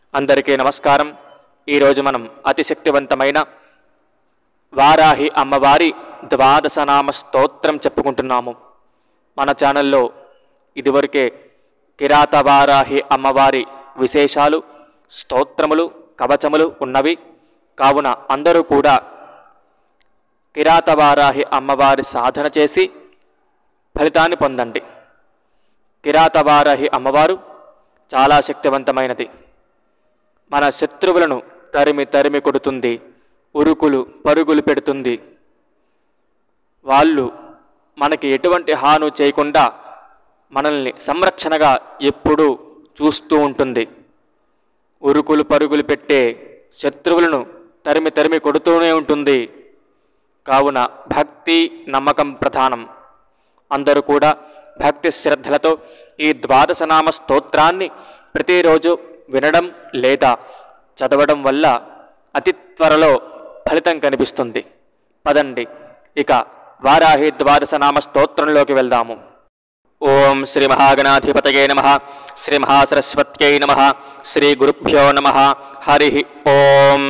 అందరికీ నమస్కారం। ఈరోజు మనం అతిశక్తివంతమైన వారాహి అమ్మవారి ద్వాదశనామ స్తోత్రం చెప్పుకుంటున్నాము। మన ఛానల్లో ఇదివరకే కిరాత వారాహి అమ్మవారి విశేషాలు, స్తోత్రములు, కవచములు ఉన్నవి కావున అందరూ కూడా కిరాత వారాహి అమ్మవారి సాధన చేసి ఫలితాన్ని పొందండి। కిరాత వారాహి అమ్మవారు చాలా శక్తివంతమైనది। మన శత్రువులను తరిమి తరిమి కొడుతుంది, ఉరుకులు పరుగులు పెడుతుంది। వాళ్ళు మనకి ఎటువంటి హాని చేయకుండా మనల్ని సంరక్షణగా ఎప్పుడూ చూస్తూ ఉంటుంది। ఉరుకులు పరుగులు పెట్టే శత్రువులను తరిమి తరిమి కొడుతూనే ఉంటుంది। కావున భక్తి నమ్మకం ప్రధానం। అందరూ కూడా భక్తి శ్రద్ధలతో ఈ ద్వాదశనామ స్తోత్రాన్ని ప్రతిరోజు వినడం లేదా చదవడం వల్ల అతి త్వరలో ఫలితం కనిపిస్తుంది। పదండి ఇక వారాహి ద్వాదశనామ స్తోత్రంలోకి వెళ్దాము। ఓం శ్రీ మహాగణాధిపతయే నమః, శ్రీ మహాసరస్వత్యై నమః, శ్రీ గురుభ్యో నమః। హరి ఓం।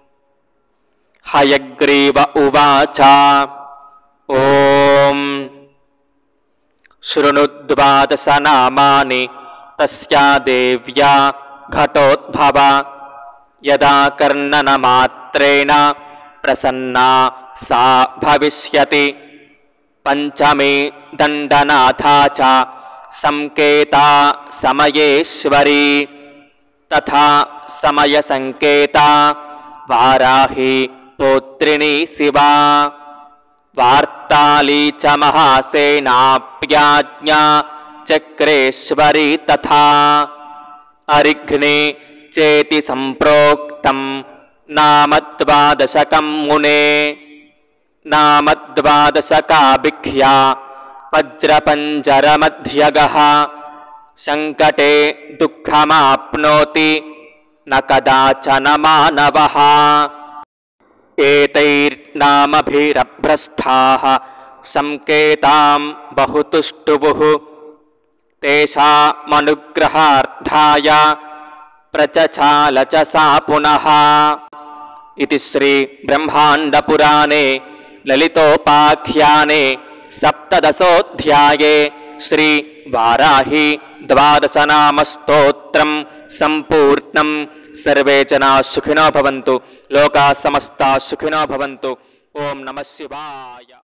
హయగ్రీవ ఉవాచ ఓం శృణుద్వాదశనామాని తస్యా దేవ్యా ఘటోద్భవ యదా కర్ణనమాత్రేణ ప్రసన్నా సా భవిష్యతి। పంచమే దండనాథా చ సంకేతా సమయేశ్వరీ తథా సమయ సంకేతా వారాహి పౌత్రిణీ శివా। వార్తాళీ చ మహాసేనాప్యాజ్ఞా చక్రేశ్వరీ తథా అరిఘ్నే చేతి సంప్రోక్తం నామద్వాదశకం మునే। నామద్వాదశకాభిఖ్యా వజ్రపంజరమధ్యగః సంకటే దుఃఖమాప్నోతి న కదాచన మానవః। ఏతైర్నామభిరభ్రస్థాః సంకేతాం బహుతుష్టువుః తేషామనుగ్రహార్థాయ ప్రచచాల చ సా పునః। ఇది శ్రీ బ్రహ్మాండ పురాణే లలితోపాఖ్యానే సప్తదశోధ్యాయే శ్రీ వారాహి ద్వాదశనామ స్తోత్రం సంపూర్ణం। సర్వే జనా సుఖినో భవంతు, లోకా సమస్తా సుఖినో భవంతు। ఓం నమః శివాయ।